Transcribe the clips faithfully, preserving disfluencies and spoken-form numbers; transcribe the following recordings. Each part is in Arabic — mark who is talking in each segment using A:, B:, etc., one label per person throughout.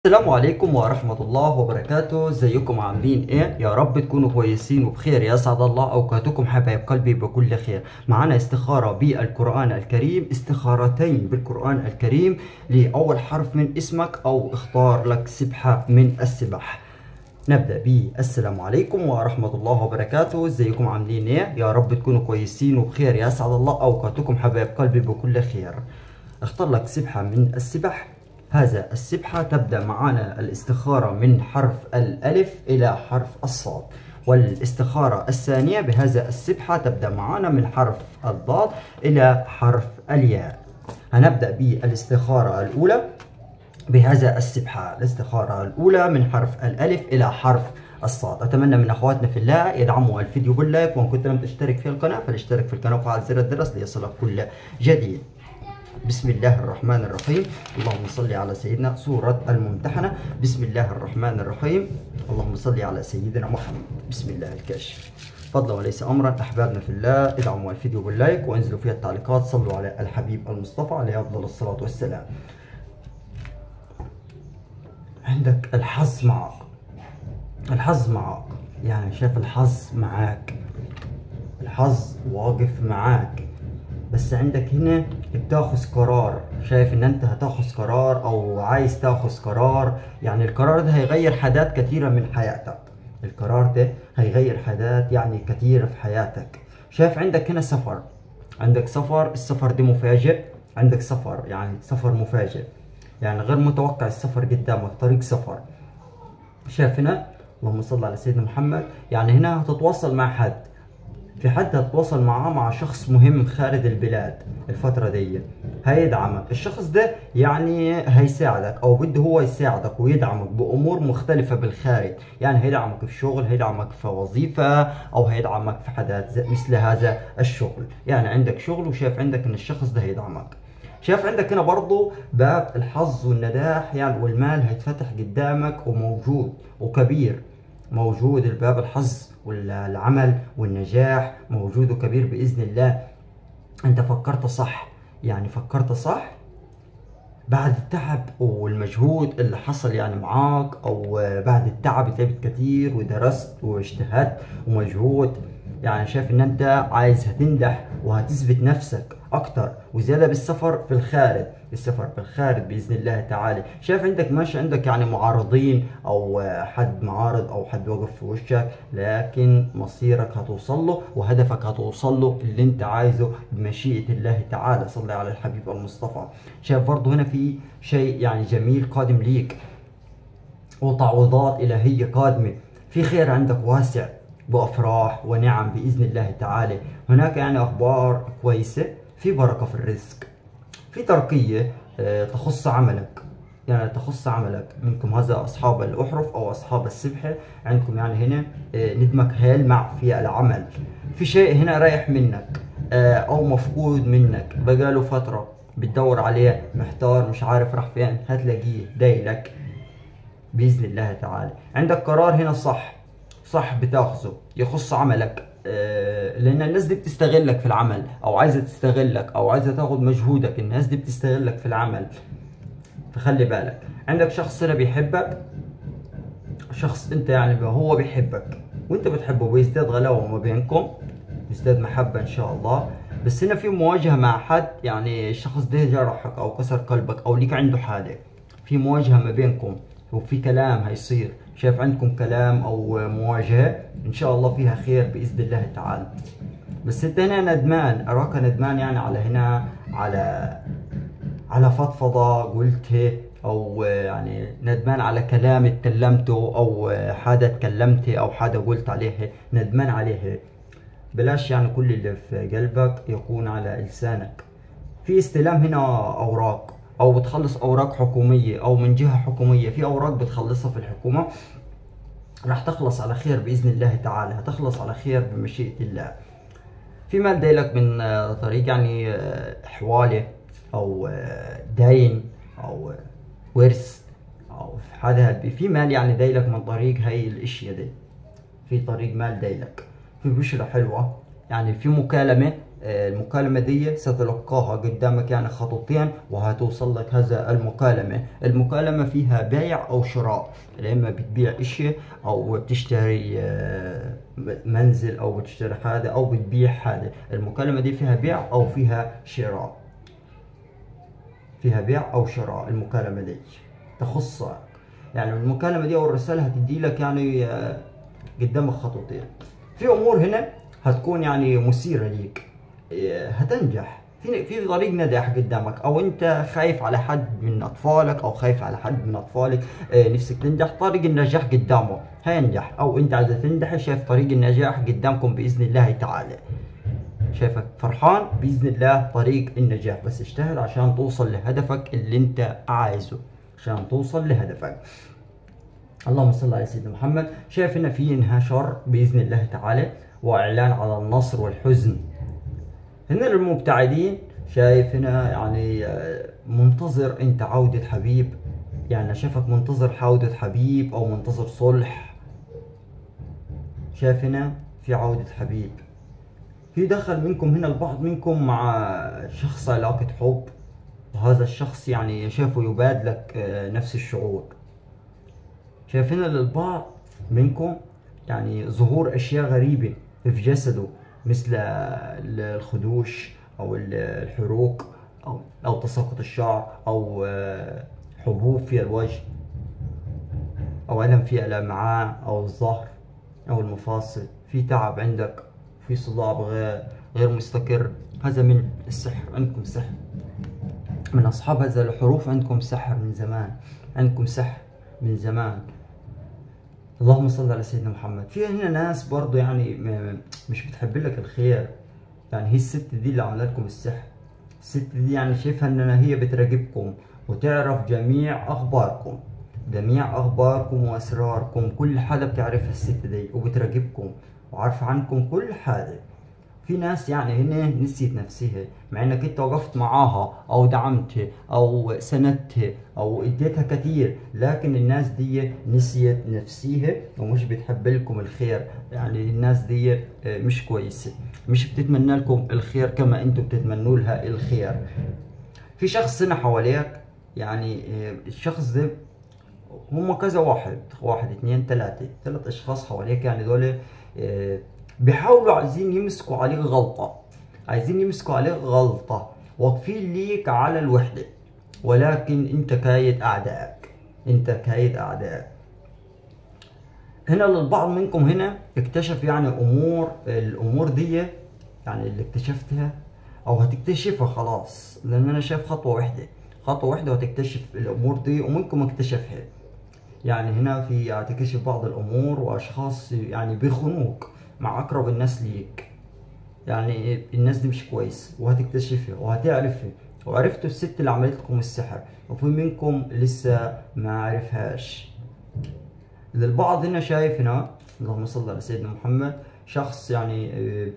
A: السلام عليكم ورحمة الله وبركاته. ازيكم عاملين ايه؟ يا رب تكونوا كويسين وبخير. يسعد الله اوقاتكم حبايب قلبي بكل خير. معنا استخارة بالقرآن الكريم، استخارتين بالقرآن الكريم لأول حرف من اسمك او اختار لك سبحة من السبح. نبدأ بالسلام عليكم ورحمة الله وبركاته. ازيكم عاملين ايه؟ يا رب تكونوا كويسين وبخير. يسعد الله اوقاتكم حبايب قلبي بكل خير. اختار لك سبحة من السبح. هذا السبحة تبدأ معنا الاستخارة من حرف الألف إلى حرف الصاد، والاستخارة الثانية بهذا السبحة تبدأ معنا من حرف الضاد إلى حرف الياء. هنبدأ بالاستخارة الأولى بهذا السبحة. الاستخارة الأولى من حرف الألف إلى حرف الصاد. أتمنى من أخواتنا في الله يدعموا الفيديو باللايك، وإن كنت لم تشترك في القناة فلاشترك في القناة وفعل زر الجرس ليصلك كل جديد. بسم الله الرحمن الرحيم. اللهم صل على سيدنا. سورة الممتحنة. بسم الله الرحمن الرحيم. اللهم صل على سيدنا محمد. بسم الله الكاشف. فضلا وليس امرا. احبابنا في الله ادعموا الفيديو باللايك وانزلوا فيها التعليقات. صلوا على الحبيب المصطفى عليه افضل الصلاة والسلام. عندك الحظ معك. الحظ معك، يعني شايف الحظ معاك، الحظ واقف معاك، بس عندك هنا بتاخذ قرار. شايف ان انت هتاخذ قرار او عايز تاخذ قرار، يعني القرار ده هيغير حاجات كتيرة من حياتك. القرار ده هيغير حاجات يعني كتيرة في حياتك. شايف عندك هنا سفر، عندك سفر. السفر ده مفاجئ. عندك سفر يعني سفر مفاجئ، يعني غير متوقع. السفر قدامك طريق سفر. شايف هنا اللهم صل على سيدنا محمد، يعني هنا هتتواصل مع حد، في حد هتتواصل معاه، مع شخص مهم خارج البلاد الفترة دي. هيدعمك الشخص ده، يعني هيساعدك او بده هو يساعدك ويدعمك بامور مختلفة بالخارج. يعني هيدعمك في شغل، هيدعمك في وظيفة، او هيدعمك في حاجات مثل هذا الشغل. يعني عندك شغل وشايف عندك ان الشخص ده هيدعمك. شايف عندك هنا برضو باب الحظ والنجاح، يعني والمال هيتفتح قدامك وموجود وكبير. موجود الباب الحظ والعمل والنجاح موجود وكبير بإذن الله. انت فكرت صح، يعني فكرت صح بعد التعب والمجهود اللي حصل يعني معاك، او بعد التعب تعبت كتير ودرست واجتهدت ومجهود. يعني شايف ان انت عايز هتنجح وهتثبت نفسك اكتر وزياده بالسفر في الخارج. السفر في الخارج باذن الله تعالى. شايف عندك ماشي عندك يعني معارضين او حد معارض او حد واقف في وشك، لكن مصيرك هتوصل له وهدفك هتوصل له اللي انت عايزه بمشيئه الله تعالى. صلي على الحبيب المصطفى. شايف برضه هنا في شيء يعني جميل قادم ليك، وتعويضات الهيه قادمه. في خير عندك واسع بأفراح ونعم بإذن الله تعالى. هناك يعني أخبار كويسة، في بركة في الرزق، في ترقية تخص عملك، يعني تخص عملك منكم. هذا أصحاب الأحرف أو أصحاب السبحة عندكم، يعني هنا ندمك هيلمع في العمل. في شيء هنا رايح منك أو مفقود منك بقاله فترة بتدور عليه، محتار مش عارف راح فين، هتلاقيه دايلك بإذن الله تعالى. عندك قرار هنا صح صح بتاخذه يخص عملك، آه لان الناس دي بتستغلك في العمل، او عايزه تستغلك او عايزه تاخد مجهودك. الناس دي بتستغلك في العمل، فخلي بالك. عندك شخص هنا بيحبك، شخص انت يعني هو بيحبك وانت بتحبه، بيزداد غلاوه ما بينكم، بيزداد محبه ان شاء الله. بس هنا في مواجهه مع حد، يعني الشخص ده جرحك او كسر قلبك او ليك عنده حاجه. في مواجهه ما بينكم وفي كلام هيصير. شايف عندكم كلام او مواجهه ان شاء الله فيها خير باذن الله تعالى. بس انت هنا ندمان، اراك ندمان يعني على هنا على على فضفضه قلتها، او يعني ندمان على كلام اتكلمته او حاجه اتكلمتها او حاجه قلت عليها ندمان عليها. بلاش يعني كل اللي في قلبك يكون على لسانك. في استلام هنا اوراق، او بتخلص اوراق حكوميه او من جهه حكوميه. في اوراق بتخلصها في الحكومه، راح تخلص على خير باذن الله تعالى، هتخلص على خير بمشيئه الله. في مال دايلك من طريق يعني حواله او دين او ورث او حاجه. في مال يعني دايلك من طريق هاي الاشياء دي، في طريق مال دايلك، في بشرة حلوه، يعني في مكالمه المكالمة دي ستلقاها قدامك يعني خطوتين وهتوصل لك هذا المكالمة. المكالمة فيها بيع أو شراء، لما بتبيع إشي أو بتشتري منزل أو بتشتري هذا أو بتبيع هذا. المكالمة دي فيها بيع أو فيها شراء، فيها بيع أو شراء. المكالمة دي تخصك، يعني المكالمة دي أو الرسالة هتدي لك يعني قدامك خطوتين. في أمور هنا هتكون يعني مثيرة ليك، هتنجح في في طريق نجاح قدامك، او انت خايف على حد من اطفالك او خايف على حد من اطفالك نفسك تنجح، طريق النجاح قدامه هينجح، او انت عايز تنجح شايف طريق النجاح قدامكم باذن الله تعالى، شايفك فرحان باذن الله طريق النجاح، بس اجتهد عشان توصل لهدفك اللي انت عايزه، عشان توصل لهدفك. اللهم صل على سيدنا محمد. شايف هنا في انهشار باذن الله تعالى واعلان على النصر والحزن. هنا للمبتعدين شايف هنا يعني منتظر انت عودة حبيب، يعني شايفك منتظر عودة حبيب او منتظر صلح. شايف هنا في عودة حبيب، في دخل منكم هنا البعض منكم مع شخص علاقة حب، وهذا الشخص يعني شايفه يبادلك نفس الشعور. شايف هنا للبعض منكم يعني ظهور اشياء غريبة في جسده، مثل الخدوش او الحروق او او تساقط الشعر او حبوب في الوجه او الم في الامعاء او الظهر او المفاصل، في تعب عندك، في صداع غير غير مستقر. هذا من السحر، عندكم سحر من اصحاب هذا الحروف، عندكم سحر من زمان، عندكم سحر من زمان. اللهم صل على سيدنا محمد. في هنا ناس برضو يعني مش بتحب لك الخير، يعني هي الست دي اللي عملت لكم السحر، الست دي يعني شايفها انها هي بتراقبكم وتعرف جميع اخباركم، جميع اخباركم واسراركم، كل حاجه بتعرفها الست دي وبتراقبكم وعارفه عنكم كل حاجه. في ناس يعني هنا نسيت نفسها، مع انك انت وقفت معاها او دعمتها او سندتها او اديتها كثير، لكن الناس دي نسيت نفسيها ومش بتحب لكم الخير، يعني الناس دي مش كويسه، مش بتتمنى لكم الخير كما انتم بتتمنوا لها الخير. في شخص هنا حواليك، يعني الشخص ده هم كذا واحد، واحد اثنين ثلاثة ثلاث اشخاص حواليك، يعني دول بيحاولوا عايزين يمسكوا عليك غلطة، عايزين يمسكوا عليك غلطة، واقفين ليك على الوحدة، ولكن انت كايد اعدائك، انت كايد اعدائك. هنا للبعض منكم هنا اكتشف يعني امور، الامور دي يعني اللي اكتشفتها او هتكتشفها خلاص، لان انا شايف خطوة واحدة، خطوة واحدة وهتكتشف الامور دي ومنكم اكتشفها. يعني هنا في هتكتشف بعض الامور واشخاص يعني بيخونوك مع اقرب الناس ليك، يعني الناس دي مش كويس وهتكتشفها وهتعرفها. وعرفتوا الست اللي عملت لكم السحر، وفي منكم لسه ما عرفهاش. للبعض هنا شايف هنا، اللهم صل على سيدنا محمد، شخص يعني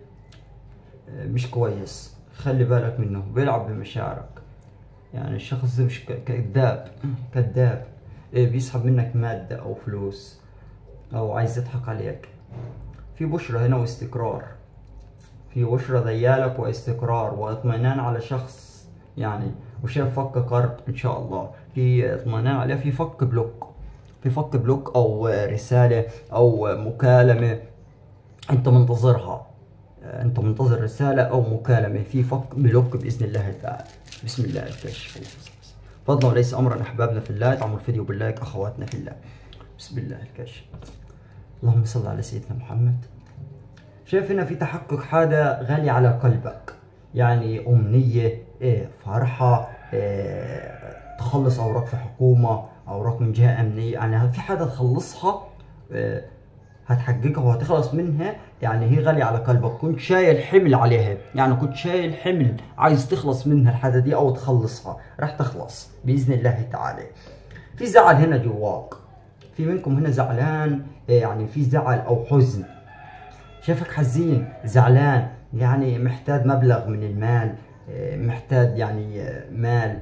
A: مش كويس، خلي بالك منه، بيلعب بمشاعرك، يعني الشخص ده مش كذاب، كذاب بيسحب منك مادة او فلوس او عايز يضحك عليك. في بشرة هنا واستقرار، في بشرة ذيالك واستقرار واطمئنان على شخص، يعني وشايف فك قرض ان شاء الله، في اطمئنان عليه، في فك بلوك، في فك بلوك او رسالة او مكالمة انت منتظرها، انت منتظر رسالة او مكالمة، في فك بلوك باذن الله تعالى. بسم الله الكشف، فضلا وليس امرا احبابنا في الله، ادعموا الفيديو باللايك اخواتنا في الله. بسم الله الكشف. اللهم صل على سيدنا محمد. شايف هنا في تحقق حاجة غالية على قلبك، يعني أمنية، إيه فرحة، إيه تخلص أوراق في حكومة، أوراق من جهة أمنية، يعني في حاجة تخلصها، إيه هتحققها وهتخلص منها، يعني هي غالية على قلبك، كنت شايل حمل عليها، يعني كنت شايل حمل عايز تخلص منها الحاجة دي أو تخلصها، راح تخلص بإذن الله تعالى. في زعل هنا جواك، في منكم هنا زعلان، يعني في زعل أو حزن، شايفك حزين زعلان، يعني محتاج مبلغ من المال، محتاج يعني مال،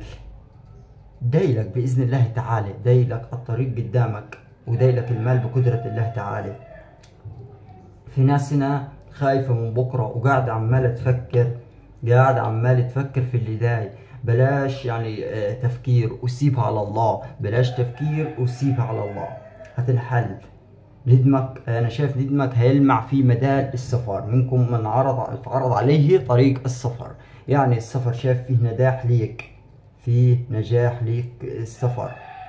A: دايلك بإذن الله تعالى، دايلك الطريق قدامك ودايلك المال بقدرة الله تعالى. في ناس هنا خايفة من بكرة وقاعدة عمالة تفكر قاعد عمال تفكر في اللي داي. بلاش يعني آه، تفكير وسيبها على الله، بلاش تفكير وسيبها على الله، هتنحل. ندمك، انا شايف ندمك هيلمع في مدار السفر. منكم من عرض اتعرض عليه طريق السفر، يعني السفر شايف فيه نجاح ليك، فيه نجاح ليك السفر.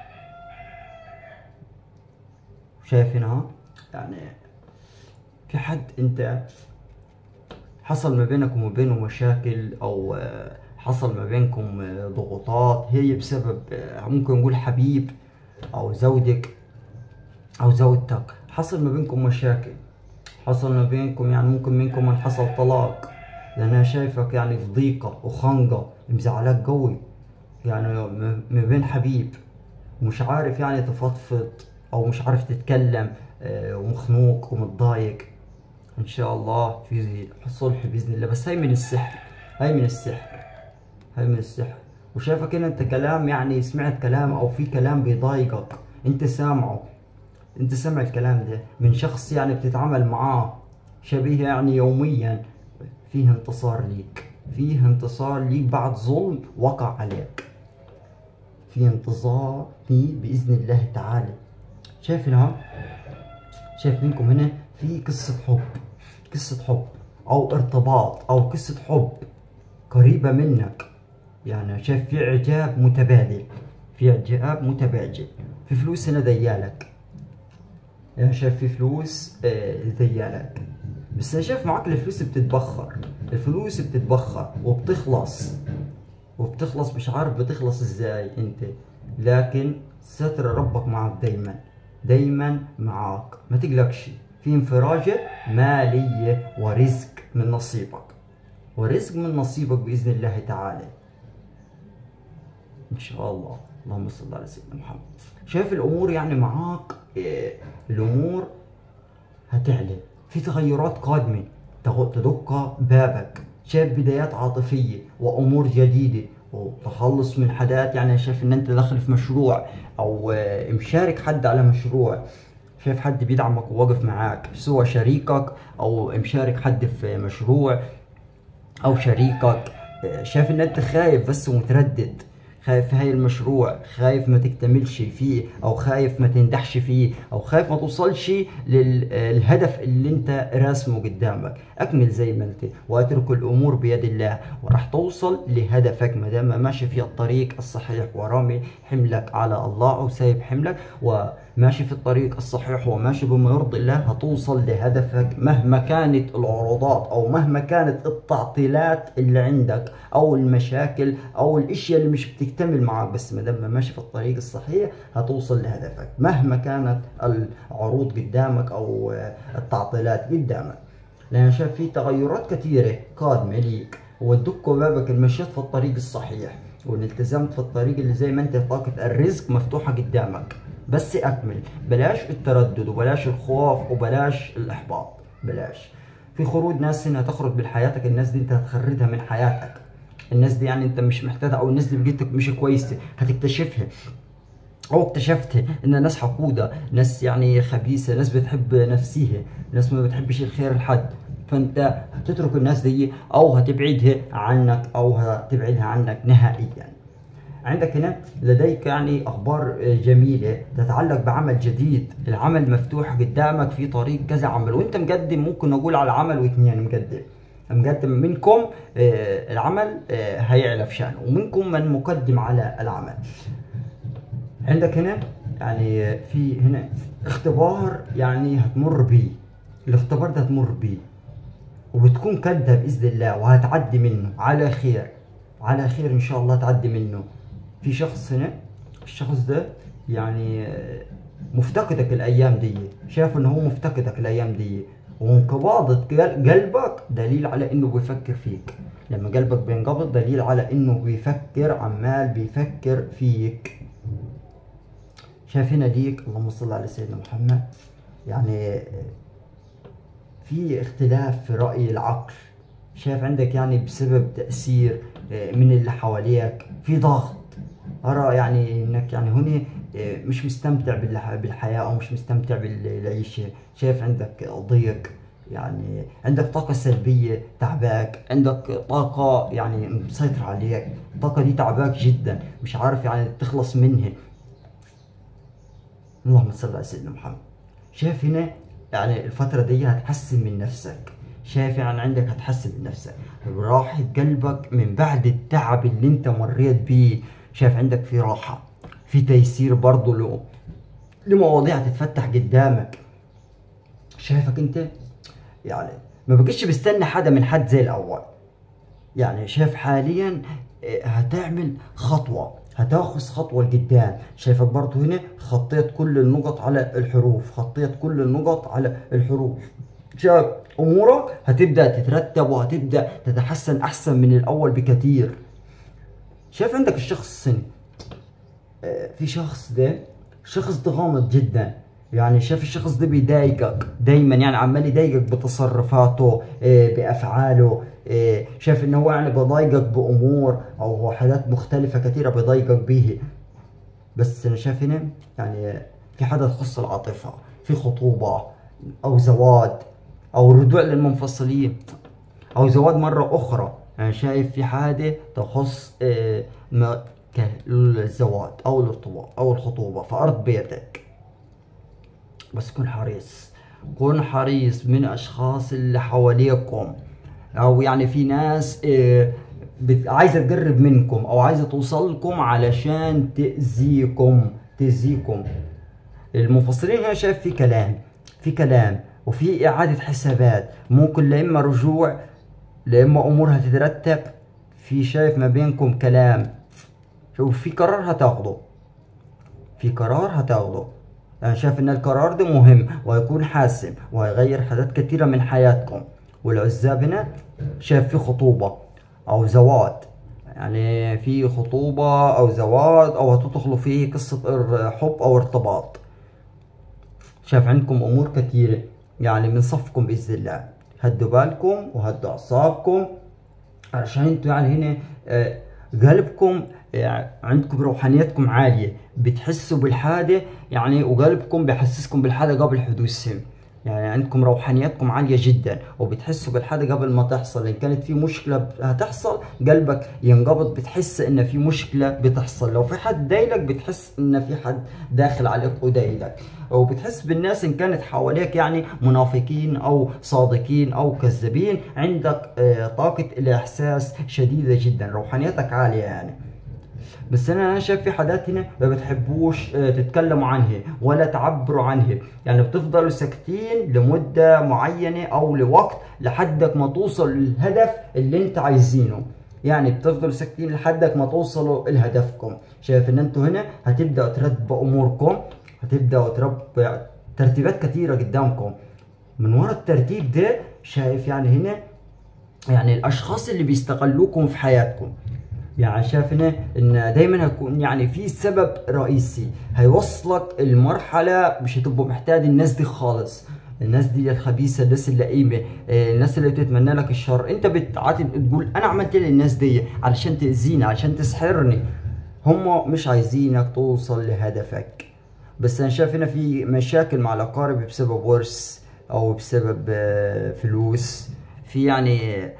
A: شايف هنا ها؟ يعني في حد انت حصل ما بينك وما بينه مشاكل، او آه، حصل ما بينكم آه، ضغوطات، هي بسبب آه، ممكن نقول حبيب او زوجك او زوجتك، حصل ما بينكم مشاكل، حصل ما بينكم يعني ممكن منكم من حصل طلاق، لان انا شايفك يعني في ضيقة وخنقة مزعلاك قوي، يعني ما بين حبيب ومش عارف يعني تفضفض، او مش عارف تتكلم آه، ومخنوق ومتضايق. ان شاء الله في صلح باذن الله، بس هاي من السحر، هاي من السحر، هاي من السحر. وشايفك ان انت كلام يعني سمعت كلام، او في كلام بيضايقك انت سامعه، انت سمع الكلام ده من شخص يعني بتتعامل معاه شبيه يعني يوميا. فيه انتصار ليك، فيه انتصار ليك بعد ظلم وقع عليك، في انتظار فيه بإذن الله تعالى. شايف هنا، شايف منكم هنا في قصة حب، قصة حب أو ارتباط أو قصة حب قريبة منك، يعني شايف في إعجاب متبادل، في إعجاب متبادل. في فلوس هنا ديالك، يعني شايف في فلوس آه ديالك، بس أنا شايف معاك الفلوس بتتبخر، الفلوس بتتبخر وبتخلص، وبتخلص مش عارف بتخلص ازاي انت، لكن ستر ربك معك دايما، دايما معك، ما تقلقش. في انفراجة مالية ورزق من نصيبك، ورزق من نصيبك بإذن الله تعالى إن شاء الله. اللهم صل على سيدنا محمد. شايف الأمور يعني معاك إيه، الأمور هتعلى، في تغيرات قادمة تدق بابك، شايف بدايات عاطفية وأمور جديدة وتخلص من حدات، يعني شايف إن أنت داخل في مشروع أو آه، مشارك حد على مشروع، شايف حد بيدعمك وواقف معاك، سواء شريكك أو مشارك حد في مشروع أو شريكك. آه، شايف إن أنت خايف بس ومتردد، خايف في هاي المشروع، خايف ما تكتملش فيه، او خايف ما تنجحش فيه، او خايف ما توصلش للهدف اللي انت راسمه قدامك. اكمل زي ما انت، واترك الامور بيد الله، وراح توصل لهدفك ما دام ماشي في الطريق الصحيح، ورامي حملك على الله او سايب حملك وماشي في الطريق الصحيح وماشي بما يرضي الله، هتوصل لهدفك مهما كانت العروضات او مهما كانت التعطيلات اللي عندك او المشاكل او الاشياء اللي مش بتكتمل معك، بس ما دام ماشي في الطريق الصحيح هتوصل لهدفك مهما كانت العروض قدامك او التعطيلات قدامك. لان شايف في تغيرات كثيره قادمه ليك، وتدق بابك ان مشيت في الطريق الصحيح وان التزمت في الطريق اللي زي ما انت طاقه الرزق مفتوحه قدامك. بس اكمل، بلاش التردد وبلاش الخوف وبلاش الاحباط، بلاش. في خروج ناس هنا تخرج بحياتك، الناس دي انت هتخرجها من حياتك، الناس دي يعني انت مش محتاجها، او الناس دي بقيتك مش كويسه هتكتشفها، او اكتشفت ان ناس حقوده، ناس يعني خبيثه، ناس بتحب نفسيها، ناس ما بتحبش الخير لحد، فانت هتترك الناس دي او هتبعدها عنك او هتبعدها عنك نهائيا. عندك هنا لديك يعني اخبار جميله تتعلق بعمل جديد، العمل مفتوح قدامك في طريق كذا عمل، وانت مقدم، ممكن نقول على عمل واثنين مقدم، مقدم منكم آه العمل آه هيعلى في شأنه، ومنكم من مقدم على العمل. عندك هنا يعني في هنا اختبار يعني هتمر بيه، الاختبار ده هتمر بيه وبتكون كدها بإذن الله، وهتعدي منه على خير، على خير إن شاء الله تعدي منه. في شخص هنا، الشخص ده يعني مفتقدك الأيام دي، شايف إنه هو مفتقدك الأيام دي، وانقباضة قلبك دليل على إنه بيفكر فيك، لما قلبك بينقبض دليل على إنه بيفكر، عمال بيفكر فيك. شايف هنا ليك، اللهم صل على سيدنا محمد، يعني في اختلاف في رأي العقل، شايف عندك يعني بسبب تأثير من اللي حواليك، في ضغط، أرى يعني إنك يعني هنا مش مستمتع بالحياة أو مش مستمتع بالعيشة، شايف عندك ضيق، يعني عندك طاقة سلبية تعباك، عندك طاقة يعني مسيطرة عليك، الطاقة دي تعباك جدا، مش عارف يعني تخلص منها. اللهم صل على سيدنا محمد. شايف هنا يعني الفترة دي هتحسن من نفسك، شايف يعني عندك هتحسن من نفسك، راحة قلبك من بعد التعب اللي انت مريت بيه، شايف عندك في راحة، في تيسير برضه له لمواضيع تتفتح قدامك. شايفك انت يعني ما بقيتش بستنى حدا من حد زي الاول، يعني شايف حاليا هتعمل خطوة، هتاخذ خطوة لقدام. شايفك برضو هنا خطيت كل النقط على الحروف، خطيت كل النقط على الحروف. شايف امورك هتبدأ تترتب وهتبدأ تتحسن احسن من الاول بكثير. شايف عندك الشخص الصيني، في شخص ده شخص ده غامض جدا، يعني شايف الشخص ده بيضايقك دايما، يعني عمال يضايقك بتصرفاته بافعاله، شايف انه هو يعني بيضايقك بامور او حاجات مختلفه كثيره بيضايقك بيه. بس انا شايف هنا يعني في حاجه تخص العاطفه، في خطوبه او زواج او رجوع للمنفصلين او زواج مره اخرى. انا شايف في حاجه تخص الزواج او الارتباط او الخطوبه في ارض بيتك. بس كن حريص، كن حريص من اشخاص اللي حواليكم، او يعني في ناس عايزه تقرب منكم او عايزه توصلكم علشان تاذيكم تاذيكم. المنفصلين هنا شايف في كلام، في كلام وفي اعاده حسابات، ممكن لا اما رجوع لا اما امور هتترتب، في شايف ما بينكم كلام. شوف في قرار هتاخده، في قرار هتاخده. انا شايف ان القرار ده مهم وهيكون حاسم وهيغير حاجات كتيرة من حياتكم. والعزاب هنا شايف في خطوبة او زواج، يعني في خطوبة او زواج او هتدخلوا فيه قصة حب او ارتباط. شايف عندكم امور كتيرة يعني من صفكم باذن الله. هدوا بالكم وهدوا اعصابكم علشان انتوا يعني هنا آه قلبكم يعني عندكم روحانيتكم عالية، بتحسوا بالحاجة يعني وقلبكم بيحسسكم بالحاجة قبل حدوثها، يعني عندكم روحانيتكم عالية جدا وبتحسوا بالحاجة قبل ما تحصل. إن كانت في مشكلة هتحصل قلبك ينقبض، بتحس إن في مشكلة بتحصل. لو في حد دايلك بتحس إن في حد داخل عليك ودايلك، وبتحس بالناس إن كانت حواليك يعني منافقين أو صادقين أو كذابين. عندك آه طاقة الإحساس شديدة جدا، روحانيتك عالية يعني. بس انا شايف في حاجات هنا ما بتحبوش تتكلموا عنها ولا تعبروا عنها، يعني بتفضلوا ساكتين لمدة معينة او لوقت لحدك ما توصل للهدف اللي انت عايزينه، يعني بتفضلوا ساكتين لحدك ما توصلوا لهدفكم. شايف ان انتوا هنا هتبدأوا ترتبوا اموركم، هتبدأوا ترتبوا ترتيبات كثيرة قدامكم. من ورا الترتيب ده شايف يعني هنا يعني الاشخاص اللي بيستغلوكم في حياتكم، يعني شايف هنا ان دايما هيكون يعني في سبب رئيسي هيوصلك المرحله مش هتبقى محتاج الناس دي خالص. الناس دي الخبيثه، الناس اللئيمه، الناس اللي بتتمنى لك الشر. انت بتعاتب تقول انا عملت للناس دي علشان تاذيني علشان تسحرني، هم مش عايزينك توصل لهدفك. بس انا شايف هنا في مشاكل مع الاقارب بسبب ورث او بسبب فلوس، في يعني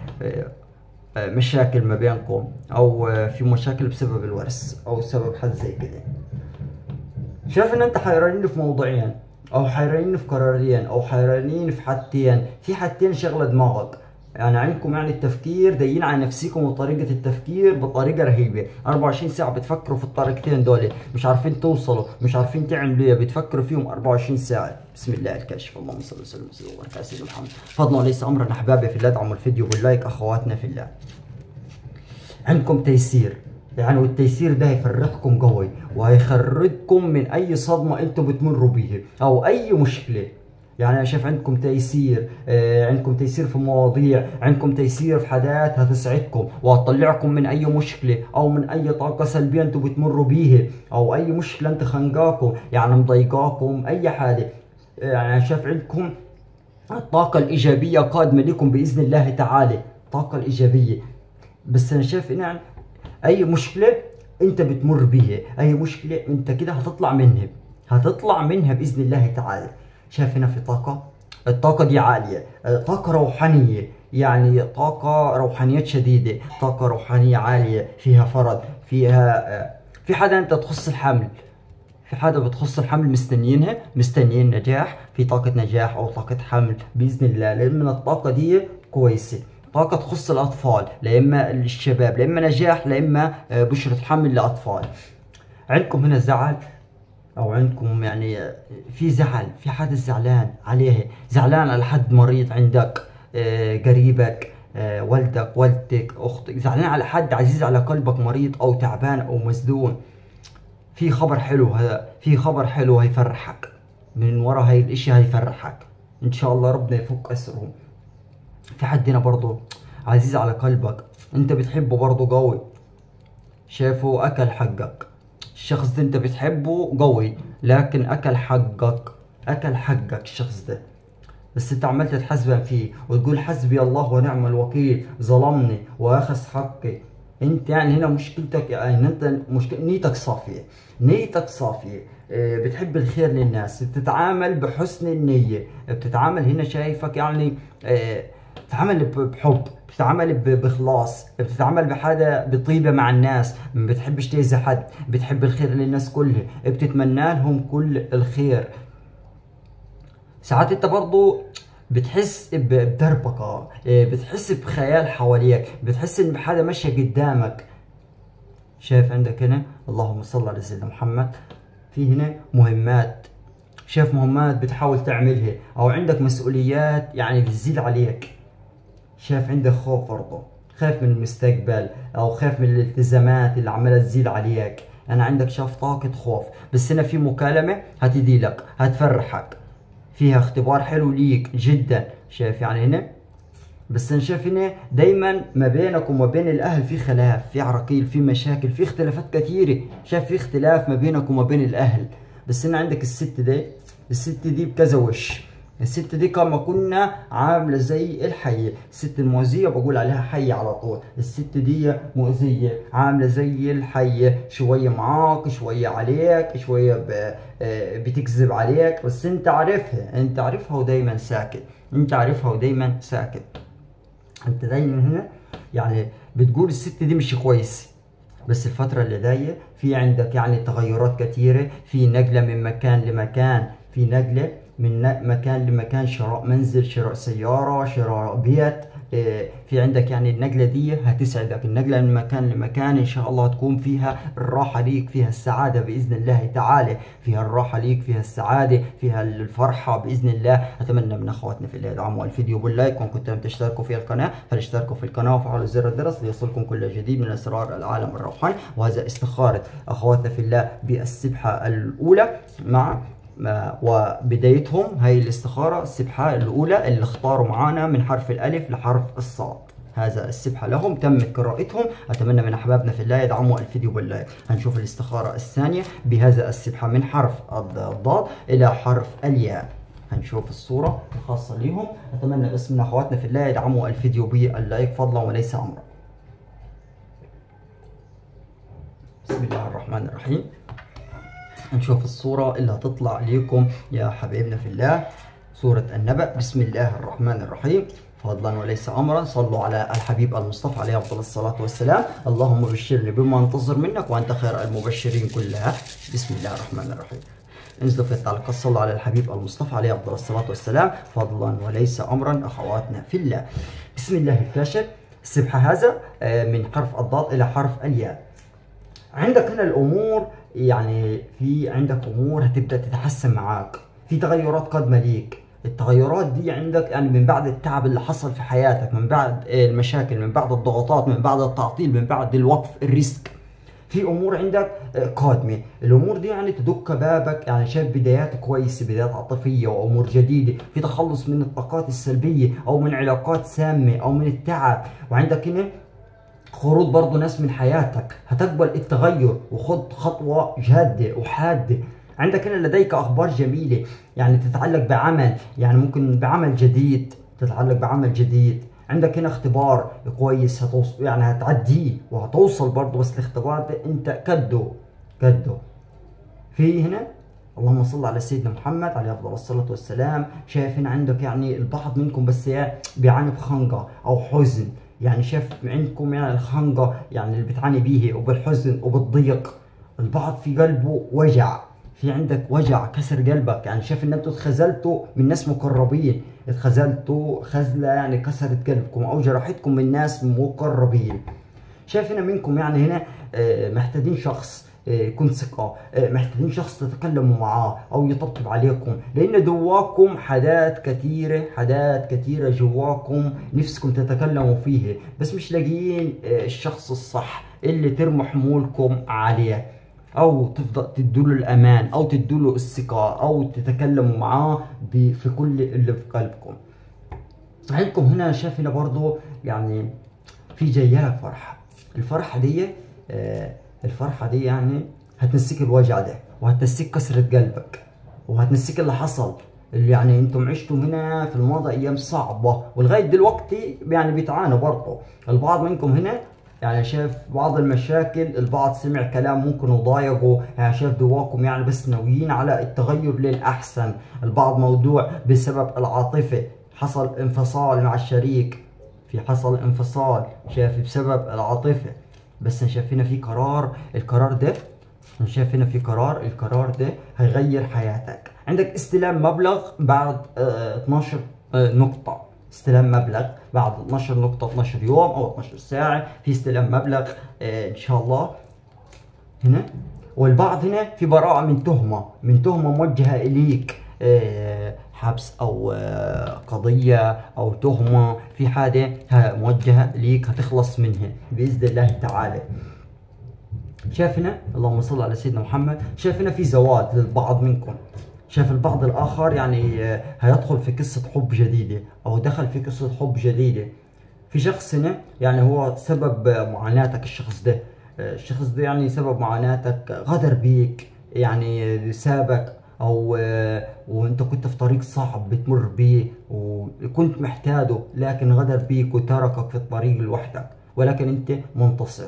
A: مشاكل ما بينكم او في مشاكل بسبب الورث او سبب حد زي كده. شايف ان انت حيرانين في موضوعين او حيرانين في قرارين او حيرانين في حاجتين، في حاجتين شغله دماغك، يعني عندكم يعني التفكير دايين على نفسيكم وطريقه التفكير بطريقه رهيبه. أربعة وعشرين ساعه بتفكروا في الطريقتين دول، مش عارفين توصلوا، مش عارفين تعملوا ايه، بتفكروا فيهم أربعة وعشرين ساعه. بسم الله الكاشف. اللهم صل وسلم وبارك على سيدنا محمد. فضلا وليس امرا احبابي في الله، ادعموا الفيديو باللايك اخواتنا في الله. عندكم تيسير، يعني والتيسير ده هيفرحكم قوي وهيخرجكم من اي صدمه انتم بتمروا بيها او اي مشكله. يعني انا شايف عندكم تيسير، آه عندكم تيسير في مواضيع، عندكم تيسير في حاجات هتسعدكم وهتطلعكم من اي مشكله او من اي طاقه سلبيه انتم بتمروا بيها او اي مشكله انت خانقاكم يعني مضايقاكم اي حاجه. يعني انا شايف عندكم الطاقه الايجابيه قادمه لكم باذن الله تعالى، الطاقه الايجابيه. بس انا شايف ان يعني اي مشكله انت بتمر بيها، اي مشكله انت كده هتطلع منها، هتطلع منها باذن الله تعالى. شايف هنا في طاقه الطاقة دي عالية، طاقة روحانية، يعني طاقة روحانيات شديدة، طاقة روحانية عالية، فيها فرد، فيها في حدا انت تخص الحمل، في حدا بتخص الحمل مستنيينها، مستنيين نجاح، في طاقة نجاح او طاقة حمل بإذن الله، لأن الطاقة دي كويسة. طاقة تخص الأطفال، لا إما الشباب، لا إما نجاح، لا إما بشرة حمل لأطفال. عندكم هنا زعل، او عندكم يعني في زعل، في حدا زعلان عليه، زعلان على حد مريض عندك، آه قريبك، آه والدك، والدتك، اختك، زعلان على حد عزيز على قلبك مريض او تعبان او مسدون. في خبر حلو، هذا في خبر حلو هيفرحك، من ورا هاي الاشي هيفرحك ان شاء الله، ربنا يفك اسرهم. في حد هنا برضه عزيز على قلبك، انت بتحبه برضه قوي، شايفه اكل حقك، الشخص ده انت بتحبه قوي لكن اكل حقك، اكل حقك الشخص ده، بس انت عمال تتحسبن فيه وتقول حسبي الله ونعم الوكيل، ظلمني واخذ حقي. انت يعني هنا مشكلتك يعني انت مشكلة نيتك صافية، نيتك صافية، اه بتحب الخير للناس، بتتعامل بحسن النية، بتتعامل هنا شايفك يعني اه بتتعامل بحب، بتتعامل باخلاص، بتتعامل بحاجه بطيبه مع الناس، ما بتحبش تاذي حد، بتحب الخير للناس كلها، بتتمنى لهم كل الخير. ساعات انت برضو بتحس بدربكه، بتحس بخيال حواليك، بتحس ان بحاجه ماشيه قدامك. شايف عندك هنا اللهم صل على سيدنا محمد، في هنا مهمات، شايف مهمات بتحاول تعملها، او عندك مسؤوليات يعني بتزيد عليك. شايف عندك خوف برضه، خايف من المستقبل او خايف من الالتزامات اللي عماله تزيد عليك. انا عندك شاف طاقة خوف، بس هنا في مكالمة هتدي لك، هتفرحك، فيها اختبار حلو ليك جدا. شايف يعني هنا، بس انا شايف هنا دايما ما بينك وما بين الاهل في خلاف، في عراقيل، في مشاكل، في اختلافات كثيرة. شايف في اختلاف ما بينك وما بين الاهل. بس هنا عندك الست دي، الست دي بكذا وش، الست دي كما كنا عامله زي الحيه، الست المؤذيه بقول عليها حيه على طول، الست دي مؤذيه عامله زي الحيه، شويه معاك شويه عليك، شويه بتكذب عليك، بس انت عارفها، انت عارفها ودايما ساكت، انت عارفها ودايما ساكت. انت دايما هنا يعني بتقول الست دي مش كويسه، بس الفترة اللي جاية في عندك يعني تغيرات كثيرة، في نقلة من مكان لمكان، في نقلة من مكان لمكان، شراء منزل، شراء سيارة، شراء بيت، في عندك يعني النقلة دي هتسعدك، النقلة من مكان لمكان ان شاء الله تكون فيها الراحة ليك، فيها السعادة بإذن الله تعالى، فيها الراحة ليك، فيها السعادة، فيها الفرحة بإذن الله. أتمنى من أخواتنا في الله يدعموا الفيديو باللايك، وإن كنتم تشتركوا في القناة فلاشتركوا في القناة وفعلوا زر الجرس ليصلكم كل جديد من أسرار العالم الروحاني. وهذا استخارة أخواتنا في الله بالسبحة الأولى مع وبدايتهم. هاي الاستخارة السبحة الأولى اللي اختاروا معانا من حرف الألف لحرف الصاد، هذا السبحة لهم تمت قراءتهم. أتمنى من أحبابنا في الله يدعموا الفيديو باللايك. هنشوف الاستخارة الثانية بهذا السبحة من حرف الضاد إلى حرف الياء، هنشوف الصورة الخاصة لهم. أتمنى بس من أخواتنا في الله يدعموا الفيديو باللايك فضلا وليس أمرا. بسم الله الرحمن الرحيم. نشوف الصورة اللي هتطلع ليكم يا حبايبنا في الله، سورة النبأ. بسم الله الرحمن الرحيم، فضلا وليس امرا، صلوا على الحبيب المصطفى عليه افضل الصلاة والسلام. اللهم بشرني بما انتظر منك وانت خير المبشرين كلها. بسم الله الرحمن الرحيم. انزلوا في التعليقات صلوا على الحبيب المصطفى عليه افضل الصلاة والسلام، فضلا وليس امرا اخواتنا في الله. بسم الله الكاشف. السبحة هذا من حرف الضاد الى حرف الياء. عندك هنا الامور يعني في عندك امور هتبدا تتحسن معاك، في تغيرات قادمه ليك. التغيرات دي عندك يعني من بعد التعب اللي حصل في حياتك، من بعد المشاكل، من بعد الضغوطات، من بعد التعطيل، من بعد الوقف، الريسك، في امور عندك قادمه. الامور دي يعني تدق بابك، يعني شايف بدايات كويسه، بدايات عاطفيه وامور جديده، في تخلص من الطاقات السلبيه او من علاقات سامه او من التعب. وعندك هنا خروج برضه ناس من حياتك، هتقبل التغير وخد خطوة جادة وحادة. عندك هنا لديك أخبار جميلة يعني تتعلق بعمل، يعني ممكن بعمل جديد، تتعلق بعمل جديد. عندك هنا اختبار كويس هتوصل يعني هتعديه وهتوصل برضه، بس الاختبار ده انت كده كده. في هنا اللهم صل على سيدنا محمد عليه افضل الصلاه والسلام. شايف هنا عندك يعني البعض منكم بس بيعاني بخنقه او حزن، يعني شايف عندكم يعني الخنقه يعني اللي بتعاني بيه وبالحزن وبالضيق. البعض في قلبه وجع، في عندك وجع كسر قلبك، يعني شايف ان انتوا اتخذلتوا من ناس مقربين، اتخذلتوا خذله يعني كسرت قلبكم او جرحتكم من ناس مقربين. شايف هنا منكم يعني هنا محتاجين شخص يكون ثقة، محتاجين شخص تتكلموا معاه او يطبطب عليكم، لان جواكم حاجات كثيرة حاجات كثيرة جواكم نفسكم تتكلموا فيه، بس مش لاقيين الشخص الصح اللي ترموا حمولكم عليه، او تفضل تدوله الامان او تدوله الثقة او تتكلموا معاه في كل اللي في قلبكم. عندكم هنا شايف هنا برضو يعني في جايلك فرحة، الفرحة دي آه الفرحة دي يعني هتنسيك الوجع ده، وهتنسيك كسرة قلبك، وهتنسيك اللي حصل، اللي يعني انتم عشتوا هنا في الماضي ايام صعبة ولغاية دلوقتي يعني بيتعانوا برضه. البعض منكم هنا يعني شايف بعض المشاكل، البعض سمع كلام ممكن وضايقوا، يعني شايف جواكم يعني بس ناويين على التغير للأحسن. البعض موضوع بسبب العاطفة، حصل انفصال مع الشريك، في حصل انفصال شايف بسبب العاطفة، بس شايف هنا في قرار، القرار ده شايف هنا في قرار، القرار ده هيغير حياتك. عندك استلام مبلغ بعد اه اتناشر اه نقطة، استلام مبلغ بعد اتناشر نقطة، اتناشر يوم او اتناشر ساعة في استلام مبلغ اه ان شاء الله هنا. والبعض هنا في براءة من تهمة، من تهمة موجهة اليك، اه حبس او اه قضية او تهمة في حاجة موجهة ليك هتخلص منها بإذن الله تعالى. شايف هنا اللهم صل على سيدنا محمد، شايف هنا في زواج للبعض منكم، شايف البعض الآخر يعني هيدخل في قصة حب جديدة أو دخل في قصة حب جديدة. في شخص هنا يعني هو سبب معاناتك، الشخص ده الشخص ده يعني سبب معاناتك، غدر بيك يعني سابك، أو وأنت كنت في طريق صعب بتمر بيه وكنت محتاجه، لكن غدر بيك وتركك في الطريق لوحدك، ولكن أنت منتصر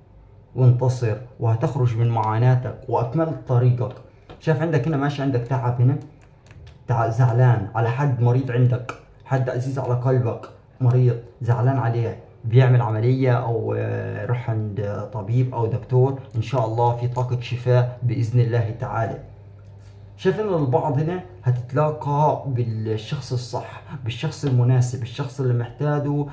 A: وانتصر وهتخرج من معاناتك واكملت طريقك. شايف عندك هنا ماشي عندك تعب هنا، تعب زعلان على حد مريض عندك، حد عزيز على قلبك مريض زعلان عليه، بيعمل عملية او يروح عند طبيب او دكتور، ان شاء الله في طاقة شفاء باذن الله تعالى. شايف ان البعض هنا هتتلاقى بالشخص الصح، بالشخص المناسب، الشخص اللي محتاجه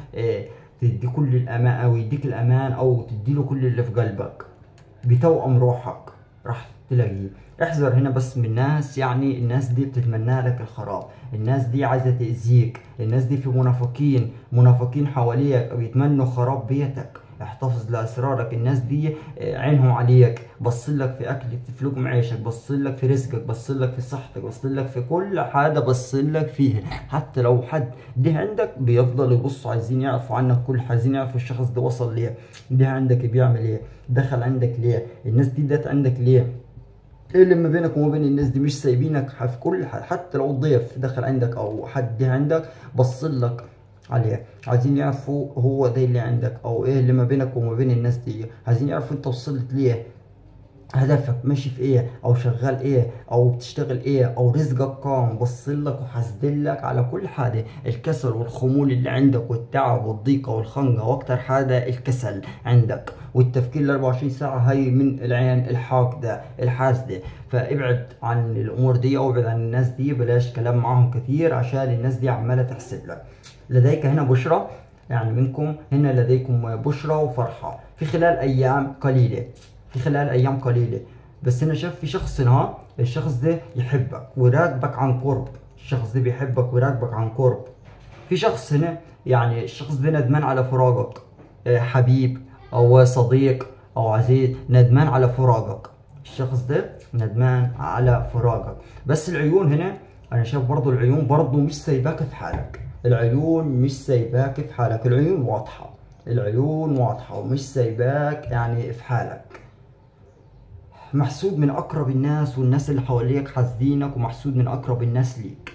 A: تدي كل الامان او يديك الامان او تديله كل اللي في قلبك، بتوأم روحك راح تلاقيه. احذر هنا بس من الناس، يعني الناس دي بتتمنى لك الخراب، الناس دي عايزه تأذيك، الناس دي في منافقين منافقين حواليك بيتمنوا خراب بيتك. احتفظ لاسرارك، الناس دي عينهم عليك، بصلك في اكل في لقمة عيشك، بصلك في رزقك، بصلك في صحتك، بصلك في كل حاجه بصلك فيها. حتى لو حد ده عندك بيفضل يبصوا عايزين يعرفوا عنك كل حاجه، عايزين يعرفوا الشخص ده وصل ليه، ده عندك بيعمل ايه، دخل عندك ليه، الناس دي دات عندك ليه، ايه اللي ما بينك وما بين الناس دي، مش سايبينك في كل حاجه. حتى لو الضيف دخل عندك او حد ده عندك بصلك عليه، عايزين يعرفوا هو ده اللي عندك او ايه اللي ما بينك وما بين الناس دي، عايزين يعرفوا انت وصلت ليه، هدفك ماشي في ايه، او شغال ايه، او بتشتغل ايه، او رزقك كام، بصلك وحاسدلك على كل حاجه. الكسل والخمول اللي عندك والتعب والضيقه والخنقه، واكتر حاجه الكسل عندك والتفكير ال أربعة وعشرين ساعه، هي من العين الحاقده الحاسده. فابعد عن الامور دي او ابعد عن الناس دي، بلاش كلام معاهم كثير عشان الناس دي عماله تحسب لك. لديك هنا بشرى، يعني منكم هنا لديكم بشرى وفرحه في خلال ايام قليله، في خلال ايام قليله. بس انا شايف في شخص هنا، الشخص ده يحبك ويراقبك عن قرب، الشخص ده بيحبك ويراقبك عن قرب. في شخص هنا يعني الشخص ده ندمان على فراقك، حبيب او صديق او عزيز ندمان على فراقك، الشخص ده ندمان على فراقك. بس العيون هنا انا شايف برضو العيون برضو مش سايباك في حالك، العيون مش سايباك في حالك، العيون واضحه، العيون واضحه ومش سايباك يعني في حالك. محسود من اقرب الناس، والناس اللي حواليك حاسدينك، ومحسود من اقرب الناس ليك.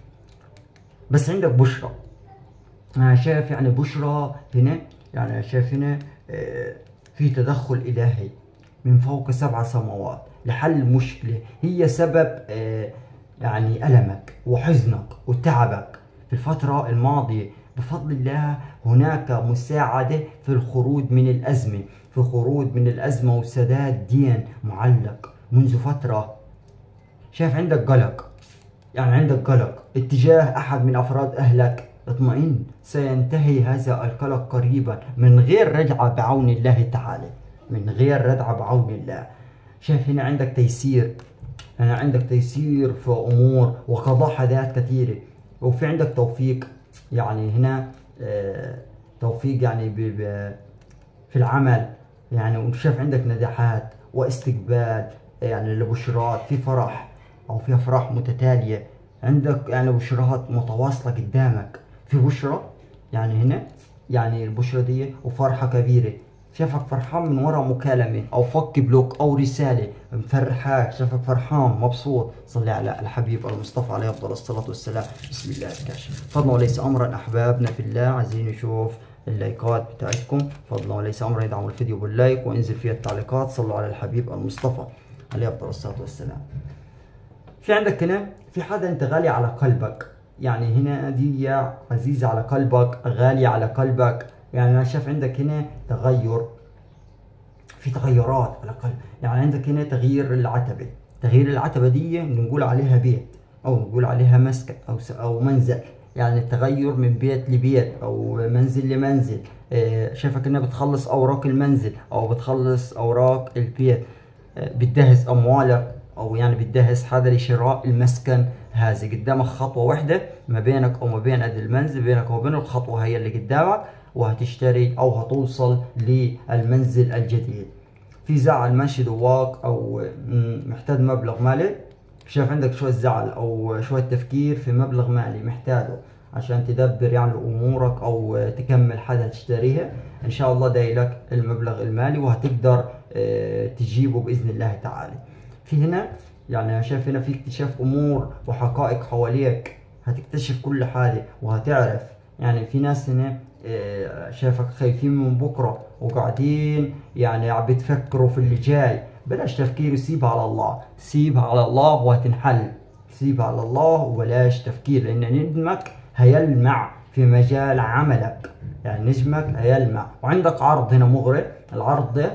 A: بس عندك بشرى، انا شايف يعني بشرى هنا، يعني شايف هنا في تدخل الهي من فوق سبع سماوات، لحل المشكلة، هي سبب آه يعني ألمك وحزنك وتعبك في الفترة الماضية. بفضل الله هناك مساعدة في الخروج من الأزمة، في الخروج من الأزمة وسداد دين معلق منذ فترة. شايف عندك قلق، يعني عندك قلق اتجاه أحد من أفراد أهلك. اطمئن، سينتهي هذا القلق قريبا من غير رجعة بعون الله تعالى، من غير رجعة بعون الله. شايف هنا عندك تيسير، هنا عندك تيسير في أمور وقضاء حاجات كثيرة، وفي عندك توفيق. يعني هنا اه توفيق يعني ب ب في العمل، يعني وشايف عندك نجاحات واستقبال يعني لبشرات، في فرح او في افراح متتاليه عندك، يعني بشرات متواصله قدامك. في بشرة يعني هنا، يعني البشرة دي وفرحة كبيرة. شافك فرحان من وراء مكالمة او فك بلوك او رسالة مفرحاك، شافك فرحان مبسوط. صلي على الحبيب المصطفى عليه افضل الصلاة والسلام. بسم الله الكاشف. فضلا وليس امرا احبابنا في الله، عايزين نشوف اللايكات بتاعتكم. فضلا وليس امرا يدعموا الفيديو باللايك وانزل فيها التعليقات. صلوا على الحبيب المصطفى عليه افضل الصلاة والسلام. في عندك هنا في حدا انت غالي على قلبك، يعني هنا دي عزيزة على قلبك، غالية على قلبك. يعني انا شايف عندك هنا تغير، في تغيرات على قلب. يعني عندك هنا تغيير العتبة، تغيير العتبة دي نقول عليها بيت او نقول عليها مسكن او او منزل. يعني التغير من بيت لبيت او منزل لمنزل. شايفك انها بتخلص اوراق المنزل او بتخلص اوراق البيت، بتجهز اموالك او يعني بتجهز حدا لشراء المسكن. هذه قدامك خطوة واحدة ما بينك او ما بين هذا المنزل، بينك وبين الخطوة هي اللي قدامك، وهتشتري او هتوصل للمنزل الجديد. في زعل ماشي جواك او محتاج مبلغ مالي. شايف عندك شوية زعل او شوية تفكير في مبلغ مالي محتاجه عشان تدبر يعني امورك او تكمل حاجة تشتريها. ان شاء الله داي لك المبلغ المالي وهتقدر تجيبه باذن الله تعالى. في هنا يعني شايف هنا في اكتشاف امور وحقائق حواليك، هتكتشف كل حاجة وهتعرف. يعني في ناس هنا شايفك خايفين من بكرة وقاعدين يعني عم بتفكروا في اللي جاي. بلاش تفكير وسيبها على الله، سيبها على الله وهتنحل. سيبها على الله وبلاش تفكير، لان نجمك هيلمع في مجال عملك، يعني نجمك هيلمع. وعندك عرض هنا مغري، العرض ده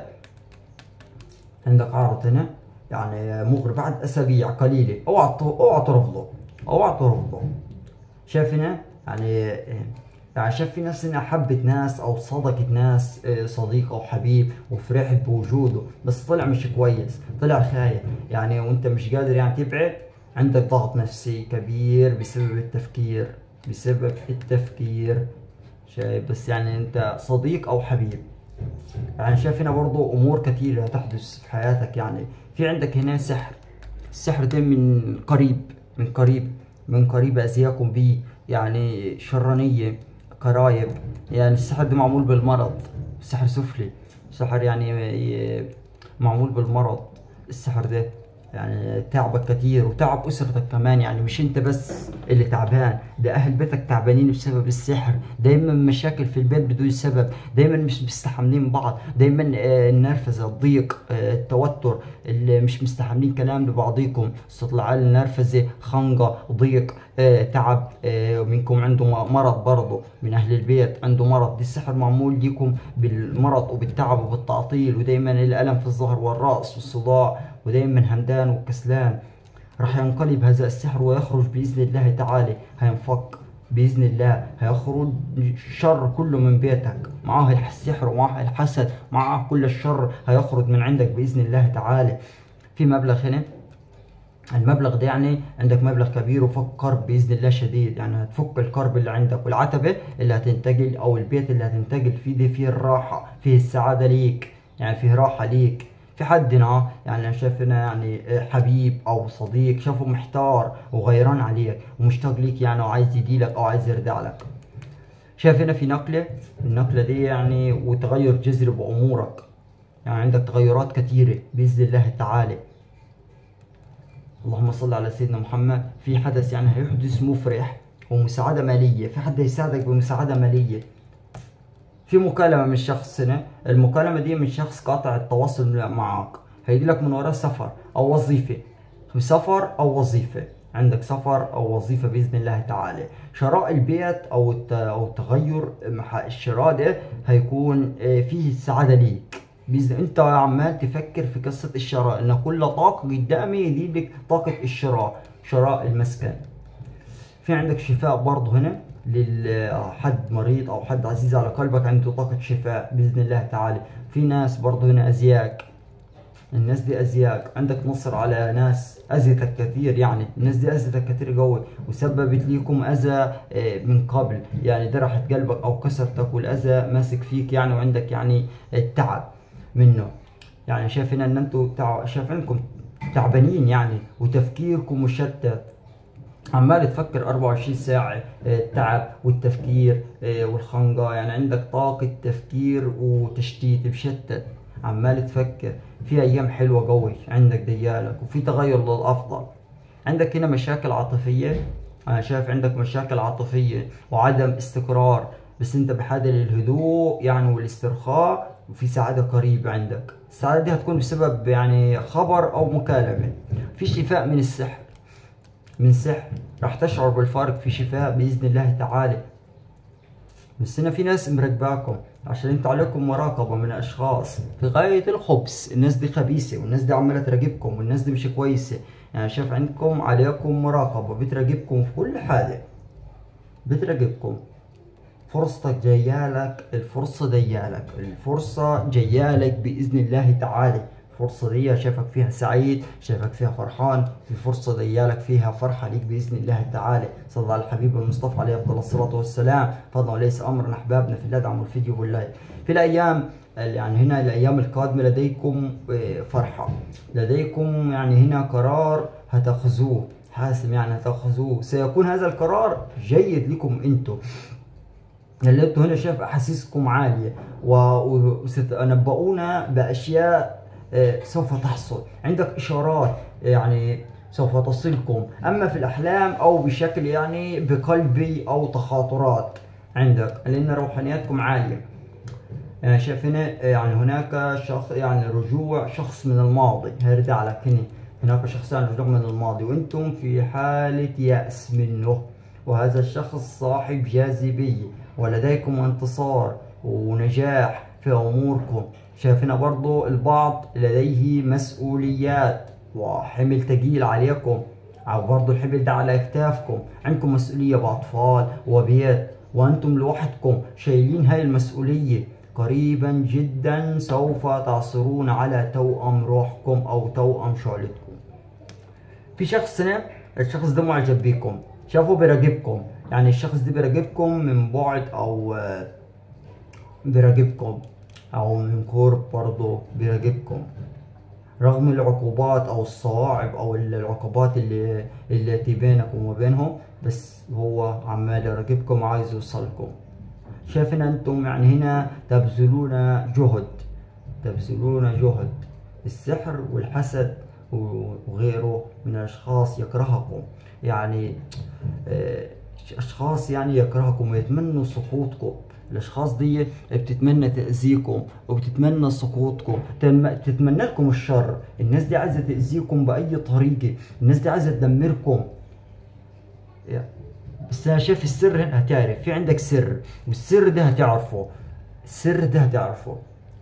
A: عندك عرض هنا يعني مغري بعد اسابيع قليله. اوعى اوعى ترفضه، اوعى ترفضه. شايف هنا يعني يعني شايف في ناس هنا حبت ناس او صدقت ناس، صديق او حبيب وفرحت بوجوده، بس طلع مش كويس، طلع خايف يعني وانت مش قادر يعني تبعد. عندك ضغط نفسي كبير بسبب التفكير، بسبب التفكير. شايف بس يعني انت صديق او حبيب. يعني شايف هنا برضو امور كثيرة هتحدث في حياتك. يعني في عندك هنا سحر، السحر ده من قريب، من قريب من قريب ازياكم به، يعني شرانية قرايب. يعني السحر ده معمول بالمرض، سحر سفلي، سحر يعني معمول بالمرض. السحر ده يعني تعبك كتير وتعب اسرتك كمان، يعني مش انت بس اللي تعبان، ده اهل بيتك تعبانين بسبب السحر. دايما مشاكل في البيت بدون سبب، دايما مش مستحملين بعض، دايما النرفزه، الضيق، التوتر، اللي مش مستحملين كلام لبعضيكم. صوت العالي، النرفزه، خنقه، ضيق، تعب. منكم عنده مرض برضه، من اهل البيت عنده مرض. دي السحر معمول ليكم بالمرض وبالتعب وبالتعطيل، ودايما الالم في الظهر والراس والصداع، ودايما همدان وكسلان. راح ينقلب هذا السحر ويخرج بإذن الله تعالى، هينفك بإذن الله، هيخرج الشر كله من بيتك، معاه السحر ومعاه الحسد، معاه كل الشر هيخرج من عندك بإذن الله تعالى. في مبلغ هنا، المبلغ ده يعني عندك مبلغ كبير وفك كرب بإذن الله شديد، يعني هتفك الكرب اللي عندك، والعتبة اللي هتنتقل أو البيت اللي هتنتقل فيه ده فيه الراحة، فيه السعادة ليك، يعني فيه راحة ليك. في حد هنا يعني شايف هنا يعني حبيب او صديق شافه محتار وغيران عليك ومشتاق ليك، يعني وعايز يديلك او عايز يرجع لك. شايف هنا في نقله، النقله دي يعني وتغير جذري بامورك، يعني عندك تغيرات كثيره باذن الله تعالى. اللهم صل على سيدنا محمد. في حدث يعني هيحدث مفرح ومساعده ماليه، في حد يساعدك بمساعده ماليه. في مكالمة من شخص هنا، المكالمة دي من شخص قاطع التواصل معك، هيجي لك من وراه سفر او وظيفه، سفر او وظيفه، عندك سفر او وظيفه باذن الله تعالى. شراء البيت او او التغير مع الشراء ده هيكون فيه السعاده ليك باذن. انت عمال تفكر في قصه الشراء، ان كل طاقه قدامي يجيب لك طاقه الشراء، شراء المسكن. في عندك شفاء برضه هنا لحد مريض او حد عزيز على قلبك، عنده طاقه شفاء باذن الله تعالى. في ناس برضه هنا ازياك، الناس دي ازياك، عندك نصر على ناس اذيتك كثير، يعني الناس دي اذيتك كثير قوي وسببت ليكم اذى من قبل، يعني درحت قلبك او كسرتك والاذى ماسك فيك يعني، وعندك يعني التعب منه. يعني شايف هنا ان انتم تع... شايف انكم تعبانين يعني، وتفكيركم مشتت، عمال تفكر أربعة وعشرين ساعة، التعب والتفكير والخنقة، يعني عندك طاقة تفكير وتشتيت مشتت، عمال تفكر. في ايام حلوه قوي عندك ديالك، وفي تغير للافضل. عندك هنا مشاكل عاطفيه، انا شايف عندك مشاكل عاطفيه وعدم استقرار، بس انت بحاجه للهدوء يعني والاسترخاء، وفي سعاده قريبه عندك. السعاده دي هتكون بسبب يعني خبر او مكالمه. في شفاء من السحر، من سحر راح تشعر بالفرق، في شفاء باذن الله تعالى. بس هنا في ناس مراقباكم، عشان انتوا عليكم مراقبة من اشخاص في غاية الخبث. الناس دي خبيثة، والناس دي عمالة تراقبكم، والناس دي مش كويسة. يعني شايف عندكم عليكم مراقبة، بتراقبكم في كل حاجة، بتراقبكم. فرصتك جايالك، الفرصة جايالك، الفرصة جايالك بإذن الله تعالى. الفرصة دي شايفك فيها سعيد، شايفك فيها فرحان، في فرصة ديالك فيها فرحة ليك بإذن الله تعالى. صلى على الحبيب المصطفى عليه أفضل الصلاة والسلام. فضلا وليس أمرا أحبابنا في الله، دعموا الفيديو بالله. في الأيام يعني هنا الأيام القادمة لديكم فرحة، لديكم يعني هنا قرار هتأخذوه حاسم، يعني هتأخذوه، سيكون هذا القرار جيد لكم أنتم. اللي انتوا هنا شايف أحاسيسكم عالية، وستنبؤون بأشياء سوف تحصل. عندك اشارات يعني سوف تصلكم، اما في الاحلام او بشكل يعني بقلبي او تخاطرات عندك، لان روحانياتكم عاليه. يعني شايف هنا يعني هناك شخص يعني رجوع شخص من الماضي هيرجع لك هنا، هناك شخص يعني رجوع من الماضي، وانتم في حاله يأس منه، وهذا الشخص صاحب جاذبيه، ولديكم انتصار ونجاح في اموركم. شايفين برضو البعض لديه مسؤوليات وحمل ثقيل عليكم، او برضو الحمل ده على اكتافكم، عندكم مسؤولية باطفال وبيت، وانتم لوحدكم شايلين هاي المسؤولية. قريبا جدا سوف تعثرون على توأم روحكم او توأم شعلتكم. في شخص هنا، الشخص ده معجب بيكم، شافه بيراقبكم، يعني الشخص ده بيراقبكم من بعد او بيراقبكم او من قرب، برضه بيراقبكم رغم العقوبات او الصواعب او العقوبات اللي التي بينكم وبينهم، بس هو عمال يراقبكم وعايز يوصلكم. شايفين انتم يعني هنا تبذلون جهد، تبذلون جهد. السحر والحسد وغيره من الاشخاص يكرهكم، يعني اشخاص يعني يكرهكم ويتمنوا سقوطكم. الاشخاص دي بتتمنى تأذيكم وبتتمنى سقوطكم، بتتمنى لكم الشر. الناس دي عايزه تأذيكم بأي طريقه، الناس دي عايزه تدمركم. بس انا شايف السر هنا، هتعرف في عندك سر، والسر ده هتعرفه، السر ده هتعرفه.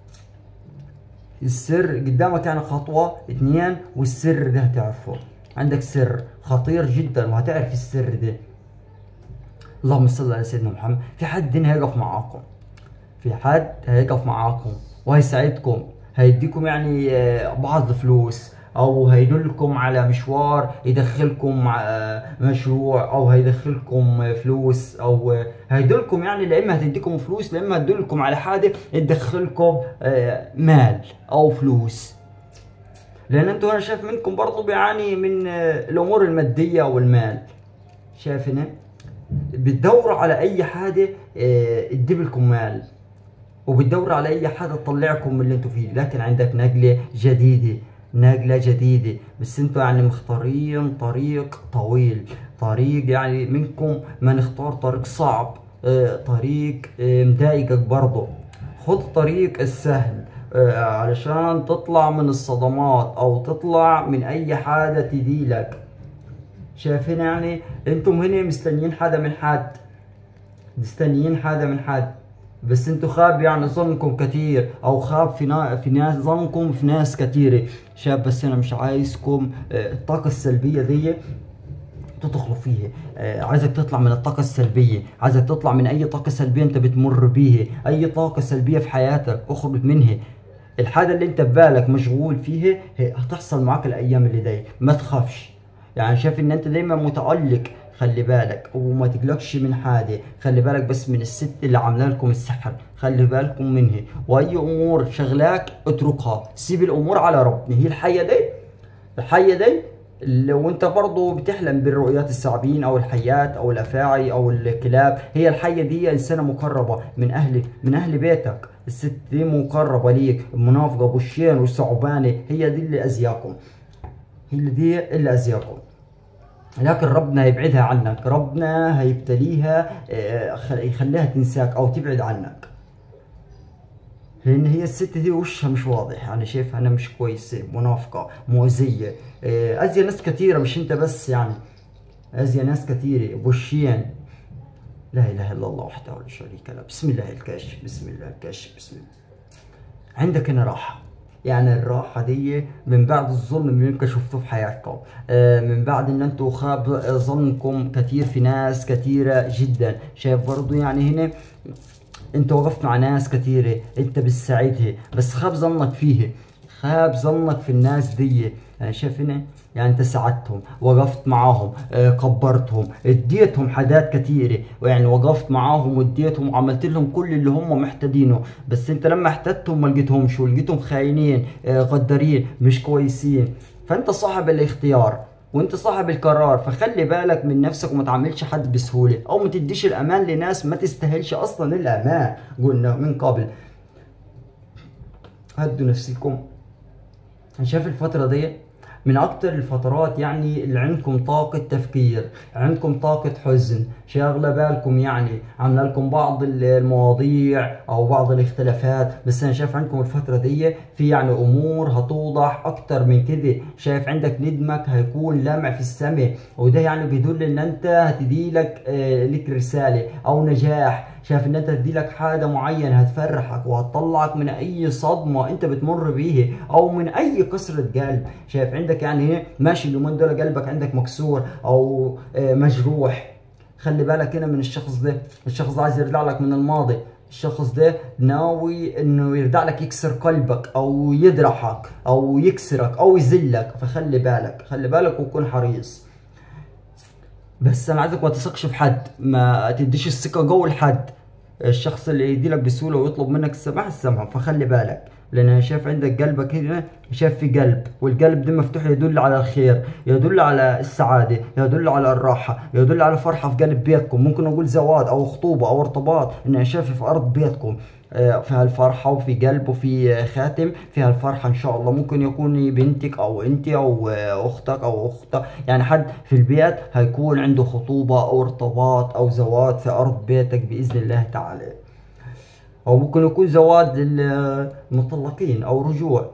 A: السر قدامك يعني خطوه اتنين، والسر ده هتعرفه. عندك سر خطير جدا وهتعرف السر ده. اللهم صل على سيدنا محمد. في حد هنا هيقف معاكم، في حد هيقف معاكم وهيساعدكم، هيديكم يعني بعض فلوس، او هيدلكم على مشوار يدخلكم مشروع، او هيدخلكم فلوس، او هيدلكم يعني لا اما هتديكم فلوس، لا اما هتدلكم على حاجه تدخلكم مال او فلوس. لان انتوا انا شايف منكم برضه بيعاني من الامور الماديه والمال. شايف هنا بتدوروا على اي حاجه تجيب لكم مال، وبتدوروا على اي حاجه تطلعكم من اللي انتوا فيه، لكن عندك نقله جديده، نقله جديده. بس انتوا يعني مختارين طريق طويل، طريق يعني منكم ما نختار طريق صعب، طريق مضايقك برضه. خد طريق السهل، آه علشان تطلع من الصدمات او تطلع من اي حاجة تديلك. شايفين يعني انتم هنا مستنيين حدا من حد، مستنيين حدا من حد، بس انتوا خاب يعني ظنكم كتير، او خاب في نا في ناس ظنكم في ناس كتيرة. شايف بس انا مش عايزكم آه الطاقة السلبية دي تدخلوا فيها. آه عايزك تطلع من الطاقة السلبية، عايزك تطلع من اي طاقة سلبية انت بتمر بيها، اي طاقة سلبية في حياتك اخرج منها. الحاجة اللي انت ببالك مشغول فيها هتحصل معاك الايام اللي جاية، ما تخافش. يعني شايف ان انت دايما متألق، خلي بالك وما تقلقش من حاجة، خلي بالك بس من الست اللي عامله لكم السحر، خلي بالكم منها. واي امور شغلاك اتركها، سيب الامور على ربنا. هي الحية دي، الحية دي لو انت برضه بتحلم بالرؤيات الثعابين او الحيات او الافاعي او الكلاب، هي الحية دي انسانة مقربة من اهل من اهل بيتك. الست دي مقربة ليك، المنافقة بوشين والثعبانة هي دي اللي ازياكم، هي اللي دي اللي ازياكم. لكن ربنا هيبعدها عنك، ربنا هيبتليها يخليها تنساك او تبعد عنك، لان هي الست دي وشها مش واضح. يعني شايفها انا مش كويسه، منافقه، مؤذيه، اذيه ناس كثيره، مش انت بس، يعني اذيه ناس كثيره بوشين. لا اله الا الله وحده ولا شريك له. بسم الله الكاشف، بسم الله الكاشف، بسم الله. عندك هنا راحه، يعني الراحة دي من بعد الظلم اللي يمكن شفتوه في حياتكم، آه من بعد ان انتوا خاب ظنكم كتير في ناس كتيرة جدا. شايف برضو يعني هنا انت وقفت مع ناس كتيرة انت بتساعدها، بس خاب ظنك فيه، خاب ظنك في الناس دي. يعني شايف هنا يعني انت ساعدتهم، وقفت معاهم، آه كبرتهم، اديتهم حاجات كتيرة، ويعني وقفت معاهم واديتهم وعملت لهم كل اللي هم محتاجينه. بس انت لما احتجتهم ما لقيتهمش، ولقيتهم خاينين، آه غدارين، مش كويسين. فانت صاحب الاختيار وانت صاحب القرار، فخلي بالك من نفسك وما تعملش حد بسهولة، او ما تديش الامان لناس ما تستاهلش اصلا الامان. قلنا من قبل هدوا نفسكم. شايف الفترة دي من اكتر الفترات يعني اللي عندكم طاقة تفكير، عندكم طاقة حزن، شاغلة بالكم، يعني عاملة لكم بعض المواضيع او بعض الاختلافات. بس انا شايف عندكم الفترة دي في يعني امور هتوضح اكتر من كده. شايف عندك ندمك هيكون لامع في السماء، وده يعني بيدل ان انت هتدي لك آه لك رسالة او نجاح. شايف ان انت تدي لك حاجه معينه هتفرحك وهتطلعك من اي صدمه انت بتمر بيها او من اي كسره قلب. شايف عندك يعني هنا ماشي اليومين دول قلبك عندك مكسور او مجروح. خلي بالك هنا من الشخص ده، الشخص ده عايز يرجع لك من الماضي، الشخص ده ناوي انه يرجع لك يكسر قلبك او يجرحك او يكسرك او يذلك. فخلي بالك، خلي بالك وكن حريص. بس انا عايزك ما تثقش في حد، ما تديش الثقه جو لحد. الشخص اللي يديلك بسهوله ويطلب منك السماح السمح، فخلي بالك. لان انا شايف عندك قلبك هنا، شايف في قلب، والقلب ده مفتوح يدل على الخير، يدل على السعاده، يدل على الراحه، يدل على فرحه في قلب بيتكم. ممكن اقول زواج او خطوبه او ارتباط، ان انا شايف في ارض بيتكم في هالفرحه، وفي قلب وفي خاتم في هالفرحه ان شاء الله. ممكن يكون بنتك او انت او اختك او اختك، يعني حد في البيت هيكون عنده خطوبه او ارتباط او زواج في ارض بيتك باذن الله تعالى. او ممكن يكون زواج للمطلقين او رجوع.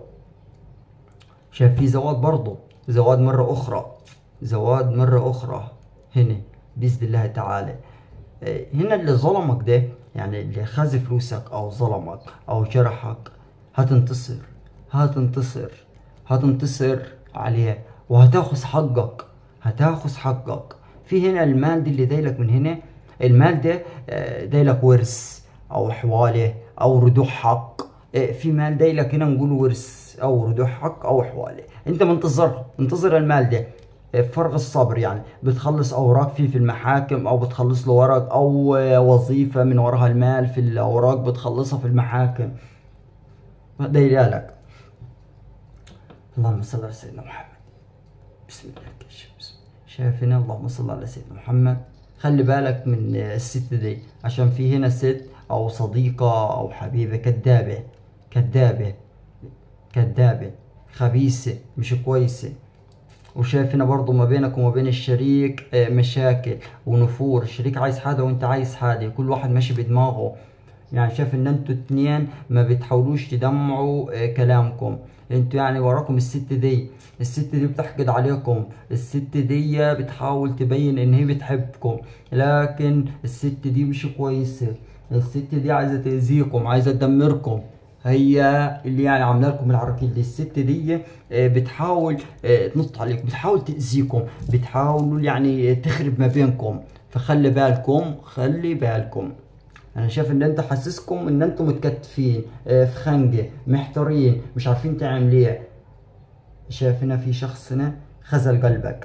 A: شايف في زواج برضه، زواج مره اخرى، زواج مره اخرى هنا باذن الله تعالى. هنا اللي ظلمك ده، يعني اللي خذ فلوسك او ظلمك او جرحك، هتنتصر، هتنتصر، هتنتصر عليه وهتاخذ حقك، هتاخذ حقك. في هنا المال دي اللي دايلك من هنا، المال ده دايلك ورث او حواله او ردوح حق. في مال دايلك هنا نقول ورث او ردوح حق او حواله، انت منتظر، انتظر المال ده فرغ الصبر. يعني بتخلص اوراق فيه في المحاكم، او بتخلص له ورق او وظيفه من وراها المال في الاوراق بتخلصها في المحاكم، دايلك. اللهم صل على سيدنا محمد. بسم الله الكاشف. شايف هنا اللهم صل على سيدنا محمد. خلي بالك من الست دي، عشان في هنا ست او صديقه او حبيبه كذابه، كذابه، كذابه، خبيثه، مش كويسه. وشايف هنا برضه ما بينك وما بين الشريك مشاكل ونفور. الشريك عايز حاجه وانت عايز حاجه، كل واحد ماشي بدماغه. يعني شايف ان انتوا اتنين ما بتحاولوش تدمعوا آه، كلامكم. انتوا يعني وراكم الست دي، الست دي بتحقد عليكم، الست دي بتحاول تبين ان هي بتحبكم، لكن الست دي مش كويسة، الست دي عايزة تأذيكم، عايزة تدمركم. هي اللي يعني عامله لكم العراكيل دي. الست دي آه، بتحاول آه، تنط عليكم، بتحاول تأذيكم، بتحاول يعني تخرب ما بينكم. فخلي بالكم، خلي بالكم. انا شايف ان انت حاسسكم ان انتم متكتفين آه، في خنقه، محتارين، مش عارفين تعمل ايه. شايف هنا في شخص هنا خذل قلبك،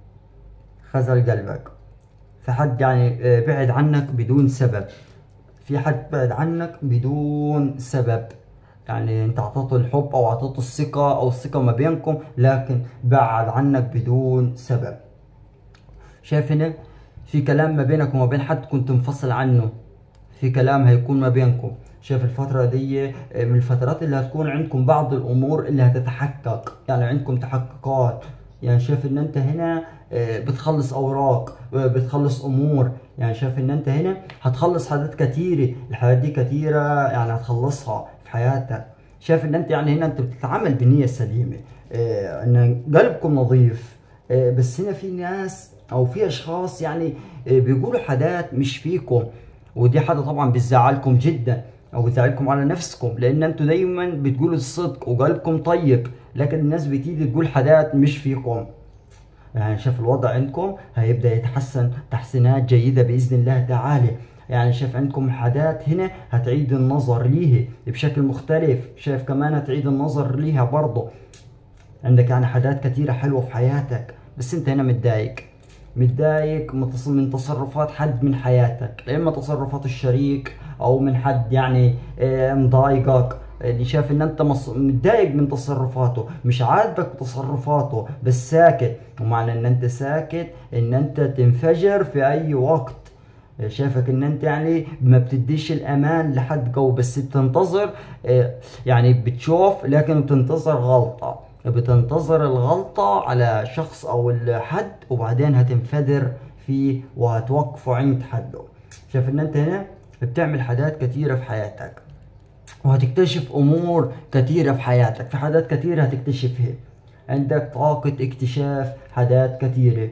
A: خذل قلبك. في حد يعني آه، بعد عنك بدون سبب، في حد بعد عنك بدون سبب. يعني انت اعطيته الحب او اعطيته الثقة او الثقة ما بينكم، لكن بعد عنك بدون سبب. شايف هنا في كلام ما بينك وما بين حد كنت منفصل عنه، في كلام هيكون ما بينكم. شايف الفترة دي من الفترات اللي هتكون عندكم بعض الامور اللي هتتحقق، يعني عندكم تحققات. يعني شايف ان انت هنا بتخلص اوراق، بتخلص امور. يعني شايف ان انت هنا هتخلص حاجات كتيرة، الحاجات دي كتيرة يعني هتخلصها في حياتك. شايف ان انت يعني هنا انت بتتعامل بنية سليمة، ان قلبكم نظيف. بس هنا في ناس او في اشخاص يعني بيقولوا حاجات مش فيكم، ودي حاجة طبعا بتزعلكم جدا او بتزعلكم على نفسكم، لان انتوا دايما بتقولوا الصدق وقلبكم طيب، لكن الناس بتيجي تقول حاجات مش فيكم. يعني شايف الوضع عندكم هيبدأ يتحسن تحسينات جيدة بإذن الله تعالى. يعني شايف عندكم حاجات هنا هتعيد النظر ليه بشكل مختلف، شايف كمان هتعيد النظر ليها برضه. عندك يعني حاجات كتيرة حلوة في حياتك، بس انت هنا متضايق، متضايق من تصرفات حد من حياتك، لا اما تصرفات الشريك او من حد يعني اه مضايقك. اللي شايف ان انت متضايق من تصرفاته، مش عاجبك تصرفاته بس ساكت، ومعنى ان انت ساكت ان انت تنفجر في اي وقت. شايفك ان انت يعني ما بتديش الامان لحد قوي، بس بتنتظر اه يعني بتشوف لكن بتنتظر غلطة، بتنتظر الغلطة على شخص او حد، وبعدين هتنفجر فيه وهتوقفه عند حده. شايف ان انت هنا بتعمل حاجات كتيرة في حياتك، وهتكتشف امور كتيرة في حياتك، في حاجات كتيرة هتكتشفها، عندك طاقة اكتشاف حاجات كتيرة.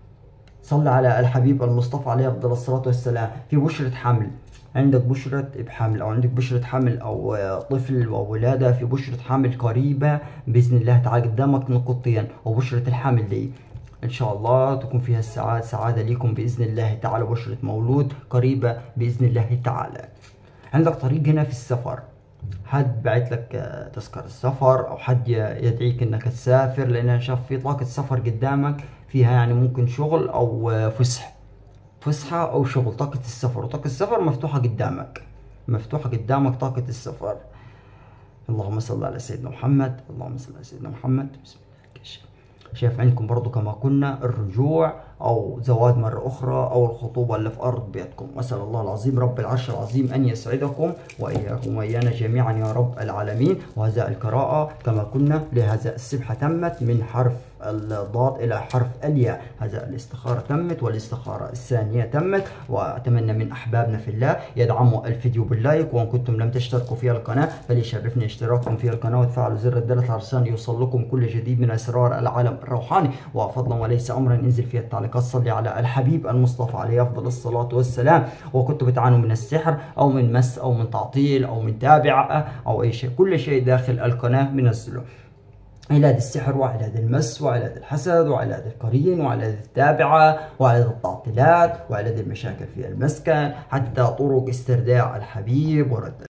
A: صل على الحبيب المصطفى عليه افضل الصلاة والسلام. في بشرة حمل، عندك بشرة بحمل او عندك بشرة حمل او طفل او ولادة، في بشرة حمل قريبة بإذن الله تعالى. قدامك نقطتين، وبشرة الحمل دي ان شاء الله تكون فيها السعادة، سعادة ليكم بإذن الله تعالى. بشرة مولود قريبة بإذن الله تعالى. عندك طريق هنا في السفر، حد بعت لك تذكرة السفر او حد يدعيك انك تسافر، لان انا شايف في طاقة سفر قدامك فيها يعني ممكن شغل او فسح، فسحة او شغل. طاقة السفر، وطاقة السفر مفتوحة قدامك، مفتوحة قدامك طاقة السفر. اللهم صل على سيدنا محمد، اللهم صل على سيدنا محمد. بسم الله الكشف. شايف عندكم برضو كما كنا الرجوع او زواج مرة اخرى او الخطوبة اللي في ارض بيتكم. واسأل الله العظيم رب العرش العظيم ان يسعدكم واياكم وايانا جميعا يا رب العالمين. وهذا القراءة كما كنا لهذا السبحة تمت من حرف الضاد الى حرف الياء. هذا الاستخارة تمت والاستخارة الثانية تمت. واتمنى من احبابنا في الله يدعموا الفيديو باللايك، وان كنتم لم تشتركوا في القناة فليشرفني اشتراككم في القناة وتفعلوا زر الجرس علشان يوصل لكم كل جديد من اسرار العالم الروحاني. وفضلا وليس امرا انزل في التعليقات صلي على الحبيب المصطفى عليه افضل الصلاة والسلام. وكنتم بتعانوا من السحر او من مس او من تعطيل او من تابعة او اي شيء، كل شيء داخل القناة بنزله. علاج السحر وعلاج المس وعلاج الحسد وعلاج القرين وعلاج التابعة وعلاج التعطيلات وعلاج المشاكل في المسكن، حتى طرق استرداء الحبيب ورد